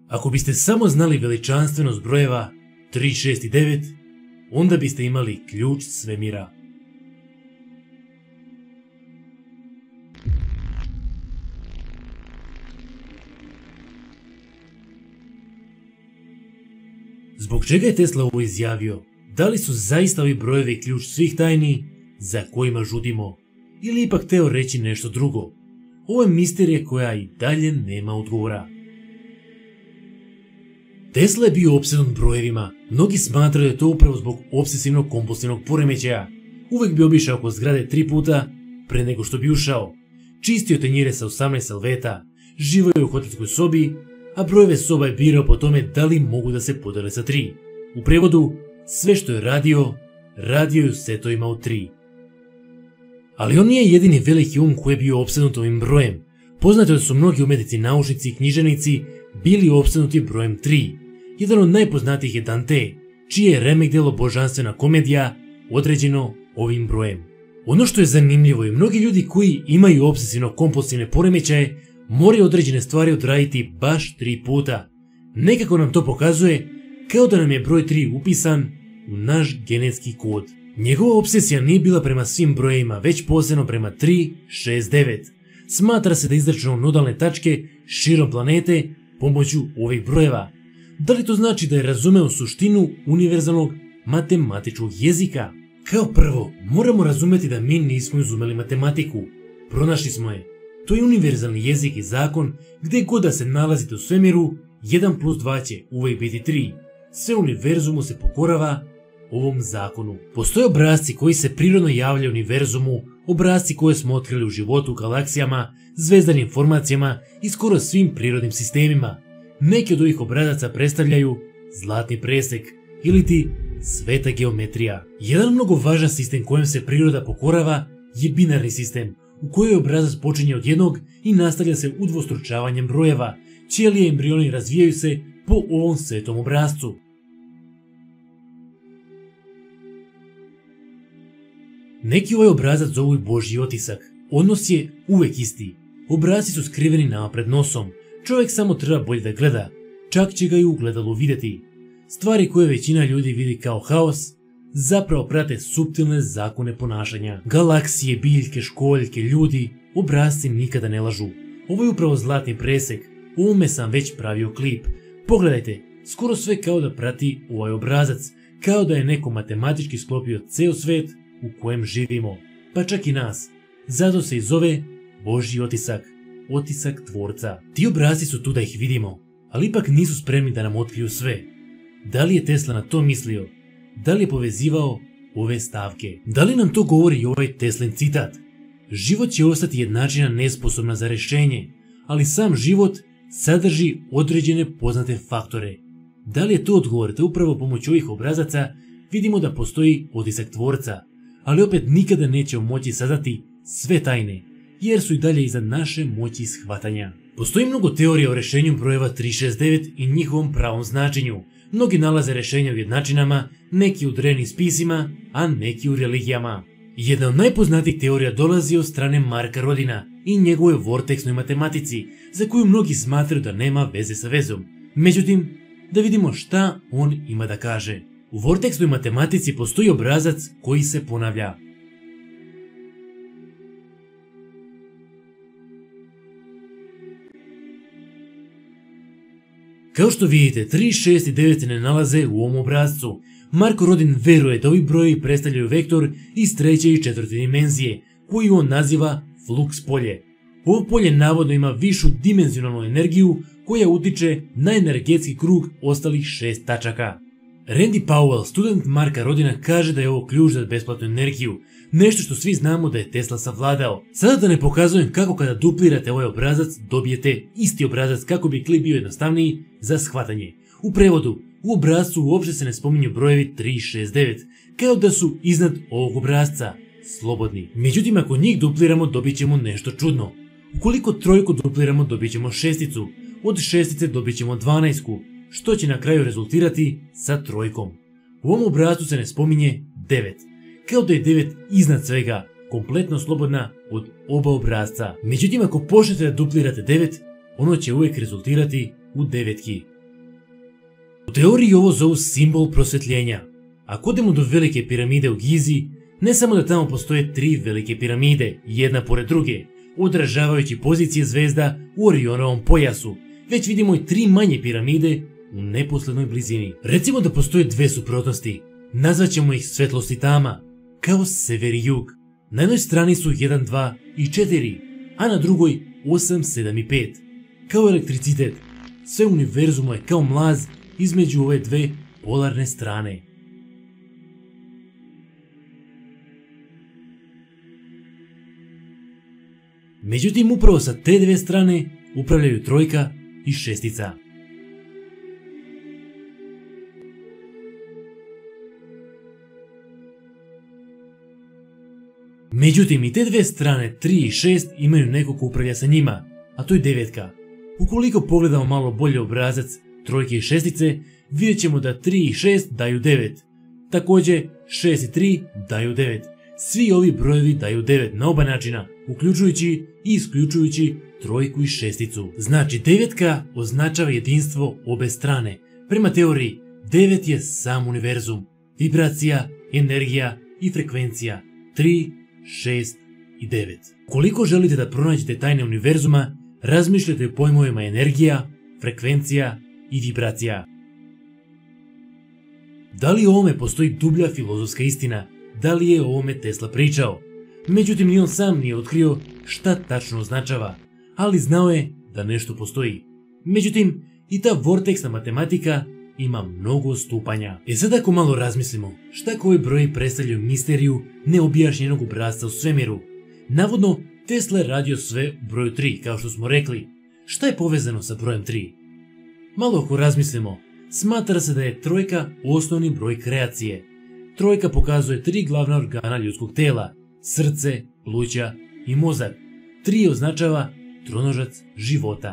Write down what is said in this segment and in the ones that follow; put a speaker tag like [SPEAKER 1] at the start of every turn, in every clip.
[SPEAKER 1] Ako biste samo znali veličanstvenost brojeva 3, 6 i 9, onda biste imali ključ svemira. Zbog čega je Tesla ovo izjavio? Da li su zaista ovi brojevi ključ svih tajni za kojima žudimo? Ili ipak teo reći nešto drugo? Ovo je misterija koja i dalje nema odgovora. Tesla je bio opsednut brojevima. Mnogi smatraju da je to upravo zbog obsesivnog kompulsivnog poremećaja. Uvijek bi obišao oko zgrade 3 puta pre nego što bi ušao. Čistio tanjire sa 18 salveta, živio je u hotelskoj sobi, a brojeve soba je birao po tome da li mogu da se podele sa 3. U prevodu, sve što je radio je u setovima od 3. Ali on nije jedini veliki koji je bio opsednut ovim brojem. Poznato je da su mnogi umetnici, naučnici i književnici bili opsednuti brojem 3. Jedan od najpoznatijih je Dante, čije je remek delo božanstvena komedija određeno ovim brojem. Ono što je zanimljivo je mnogi ljudi koji imaju obsesivno-kompulsivne poremećaje moraju određene stvari odraditi baš 3 puta. Nekako nam to pokazuje kao da nam je broj 3 upisan u naš genetski kod. Njegova obsesija nije bila prema svim brojevima, već posebno prema 3, 6, 9. Smatra se da izračunao nodalne tačke širom planete pomoću ovih brojeva. Da li to znači da je razumeo suštinu univerzalnog matematičkog jezika? Kao prvo, moramo razumjeti da mi nismo izumeli matematiku. Pronašli smo je. To je univerzalni jezik i zakon gdje god da se nalazite u svemiru, 1 plus 2 će uvijek biti 3. Sve univerzumu se pokorava ovom zakonu. Postoje obrasci koji se prirodno javljaju u univerzumu, obrasci koje smo otkrili u životu, galaksijama, zvezdanim formacijama i skoro svim prirodnim sistemima. Neki od ovih obrazaca predstavljaju zlatni presek ili ti sveta geometrija. Jedan mnogo važan sistem kojem se priroda pokorava je binarni sistem, u kojoj obrazac počinje od jednog i nastavlja se udvostručavanjem brojeva. Ćelije i embrioni razvijaju se po ovom svetom obrazcu. Neki ovaj obrazac zovu i Božji otisak. Odnos je uvek isti. Obrazci su skriveni nama pred nosom. Čovjek samo treba bolje da gleda. Čak će ga i u gledalu vidjeti. Stvari koje većina ljudi vidi kao haos zapravo prate suptilne zakone ponašanja. Galaksije, biljke, školjke, ljudi, obrazci nikada ne lažu. Ovo je upravo zlatni presek. U ovome sam već pravio klip. Pogledajte, skoro sve kao da prati ovaj obrazac. Kao da je neko matematički sklopio ceo svet u kojem živimo, pa čak i nas. Zato se i zove Božji otisak, otisak tvorca. Ti obrazci su tu da ih vidimo, ali ipak nisu spremni da nam otkriju sve. Da li je Tesla na to mislio? Da li je povezivao ove stavke? Da li nam to govori i ovaj Teslin citat? Život će ostati jednačina nesposobna za rješenje, ali sam život sadrži određene poznate faktore. Da li je to odgovor da upravo pomoću ovih obrazaca vidimo da postoji otisak tvorca, ali opet nikada nećemo moći saznati sve tajne, jer su i dalje iza naše moći shvatanja. Postoji mnogo teorija o rješenju brojeva 369 i njihovom pravom značenju. Mnogi nalaze rješenja u jednačinama, neki u drevnim spisima, a neki u religijama. Jedna od najpoznatijih teorija dolazi od strane Marka Rodina i njegove vorteksnoj matematici, za koju mnogi smatraju da nema veze sa vezom. Međutim, da vidimo šta on ima da kaže. U vorteksnoj matematici postoji obrazac koji se ponavlja. Kao što vidite, 3, 6 i 9 se ne nalaze u ovom obrazcu. Marko Rodin veruje da ovi brojevi predstavljaju vektor iz 3. i 4. dimenzije, koju on naziva flux polje. Ovo polje navodno ima višu dimenzionalnu energiju koja utiče na energetski krug ostalih 6 tačaka. Randy Powell, student Marka Rodina, kaže da je ovo ključ za besplatnu energiju, nešto što svi znamo da je Tesla savladao. Sada da ne pokazujem kako kada duplirate ovaj obrazac dobijete isti obrazac kako bi klip bio jednostavniji za shvatanje. U prevodu, u obrazcu uopšte se ne spominju brojevi 3, 6, 9, kao da su iznad ovog obrazca, slobodni. Međutim, ako njih dupliramo dobit ćemo nešto čudno. Ukoliko trojku dupliramo dobit ćemo šesticu, od šestice dobit ćemo 12, što će na kraju rezultirati sa trojkom. U ovom obrascu se ne spominje 9, kao da je 9 iznad svega, kompletno slobodna od oba obrazca. Međutim, ako počnete da duplirate 9, ono će uvijek rezultirati u devetki. U teoriji ovo zovu simbol prosvjetljenja. Ako odemo do velike piramide u Gizi, ne samo da tamo postoje 3 velike piramide, jedna pored druge, odražavajući pozicije zvezda u Orionovom pojasu, već vidimo i 3 manje piramide u neposrednoj blizini. Recimo da postoje 2 suprotnosti, nazvaćemo ih svetlost i tama, kao sever i jug. Na jednoj strani su 1, 2 i 4, a na drugoj 8, 7 i 5. Kao elektricitet, sve univerzumo je kao mlaz između ove 2 polarne strane. Međutim, upravo sa te 2 strane upravljaju trojka i šestica. Međutim, i te 2 strane, 3 i 6, imaju nekog ko upravlja sa njima, a to je devetka. Ukoliko pogledamo malo bolje obrazac trojke i šestice, vidjet ćemo da 3 i 6 daju 9. Također, 6 i 3 daju 9. Svi ovi brojevi daju 9 na oba načina, uključujući i isključujući trojku i šesticu. Znači, devetka označava jedinstvo obe strane. Prema teoriji, 9 je sam univerzum, vibracija, energija i frekvencija. 3, 6 i 9. Ukoliko želite da pronađete tajne univerzuma, razmišljate o pojmovima energija, frekvencija i vibracija. Da li o ovome postoji dublja filozofska istina? Da li je o ovome Tesla pričao? Međutim, ni on sam nije otkrio šta tačno označava, ali znao je da nešto postoji. Međutim, i ta vorteksna matematika ima mnogo odstupanja. Sad ako malo razmislimo, šta koji broji predstavljaju misteriju neobjašnjenog obrasca u svemiru? Navodno, Tesla je radio sve u broju 3, kao što smo rekli. Šta je povezano sa brojem 3? Malo ako razmislimo, smatra se da je trojka osnovni broj kreacije. Trojka pokazuje 3 glavna organa ljudskog tela, srce, pluća i mozak. 3 označava tronožac života.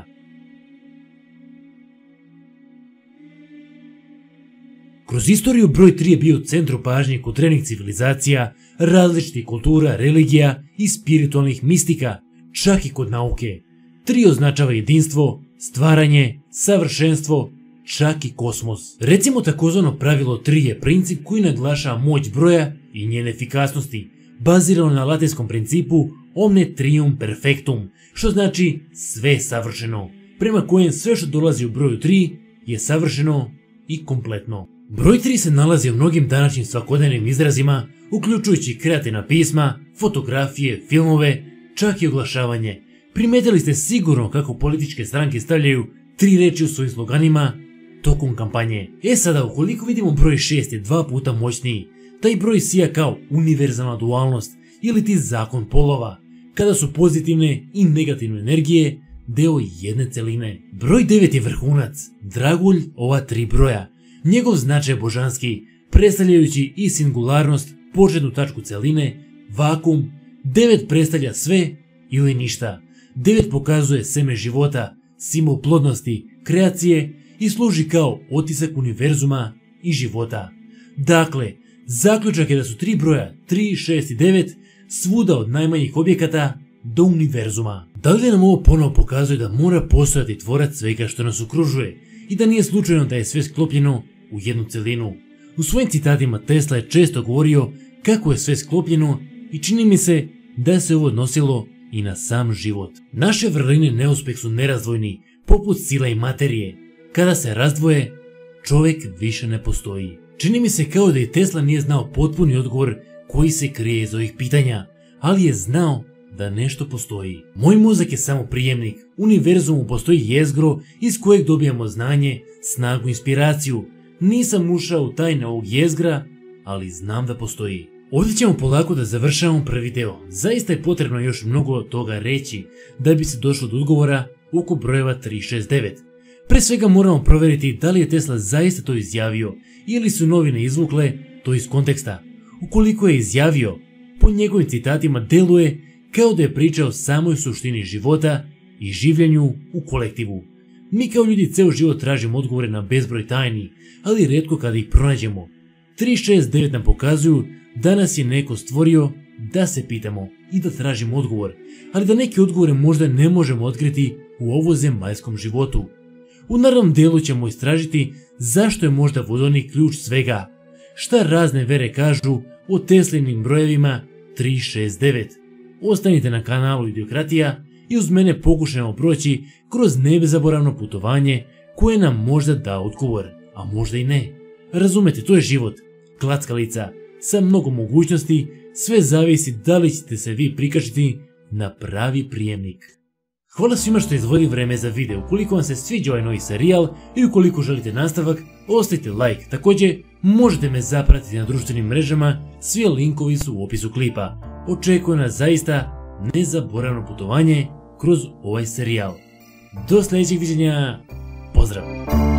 [SPEAKER 1] Kroz istoriju broj 3 je bio u centru pažnje kod drevnih civilizacija, različitih kultura, religija i spiritualnih mistika, čak i kod nauke. 3 označava jedinstvo, stvaranje, savršenstvo, čak i kosmos. Recimo, takozvano pravilo 3 je princip koji naglašava moć broja i njene efikasnosti, bazirano na latinskom principu omne trium perfectum, što znači sve savršeno, prema kojem sve što dolazi u broju 3 je savršeno i kompletno. Broj 3 se nalazi u mnogim današnjim svakodnevnim izrazima, uključujući kreativna pisma, fotografije, filmove, čak i oglašavanje. Primetili ste sigurno kako političke stranke stavljaju 3 reči u svojim sloganima tokom kampanje. Sada, ukoliko vidimo broj 6 je 2 puta moćniji, taj broj sija kao univerzalna dualnost ili ti zakon polova, kada su pozitivne i negativne energije deo jedne celine. Broj 9 je vrhunac, dragulj ova 3 broja. Njegov značaj je božanski, predstavljajući i singularnost, početnu tačku celine, vakum. 9 predstavlja sve ili ništa. 9 pokazuje seme života, simbol plodnosti, kreacije i služi kao otisak univerzuma i života. Dakle, zaključak je da su 3 broja 3, 6 i 9 svuda od najmanjih objekata do univerzuma. Da li nam ovo ponovo pokazuje da mora postojati tvorac svega što nas okružuje i da nije slučajno da je sve sklopljeno u jednu celinu? U svojim citatima Tesla je često govorio kako je sve sklopljeno i čini mi se da se ovo odnosilo i na sam život. Naše vrline neuspeh su nerazdvojni, poput sila i materije. Kada se razdvoje, čovjek više ne postoji. Čini mi se kao da i Tesla nije znao potpuni odgovor koji se krije iz ovih pitanja, ali je znao da nešto postoji. Moj mozak je samo prijemnik, u univerzumu postoji jezgro iz kojeg dobijamo znanje, snagu, inspiraciju. Nisam ušao u tajne ovog jezgra, ali znam da postoji. Ovdje ćemo polako da završavamo prvi deo. Zaista je potrebno još mnogo toga reći da bi se došlo do odgovora oko brojeva 369. Pre svega moramo provjeriti da li je Tesla zaista to izjavio ili su novine izvukle to iz konteksta. Ukoliko je izjavio, po njegovim citatima deluje kao da je pričao o samoj suštini života i življenju u kolektivu. Mi kao ljudi ceo život tražimo odgovore na bezbroj tajni, ali rijetko kada ih pronađemo. 369 nam pokazuju da nas je neko stvorio da se pitamo i da tražimo odgovor, ali da neke odgovore možda ne možemo otkriti u ovozemaljskom životu. U narednom delu ćemo istražiti zašto je možda vodonik ključ svega, šta razne vere kažu o Teslinim brojevima 369. Ostanite na kanalu Idiokratija i uz mene pokušajmo proći kroz nezaboravno putovanje koje nam možda da odgovor, a možda i ne. Razumete, to je život, klackalica sa mnogo mogućnosti, sve zavisi da li ćete se vi prikačiti na pravi prijemnik. Hvala svima što izdvojili vreme za video. Ukoliko vam se sviđa ovaj novi serijal i ukoliko želite nastavak, ostavite like. Također, možete me zapratiti na društvenim mrežama, svi linkovi su u opisu klipa. Očekuje nas zaista nezaboravno putovanje kroz ovaj serijal. Do sljedećeg viđenja, pozdrav!